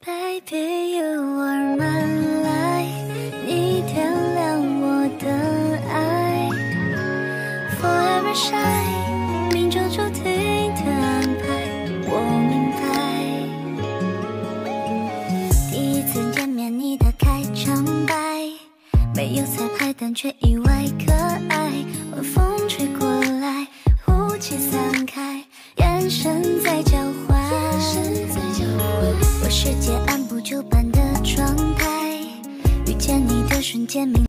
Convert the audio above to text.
Baby, you are my light， 你点亮我的爱。Forever shine， 命中注定的安排，我明白。第一次见面，你打开场白，没有彩排，但却意外可爱。晚风吹过来，雾气散开，眼神在交换。我世界按部就班的状态，遇见你的瞬间明。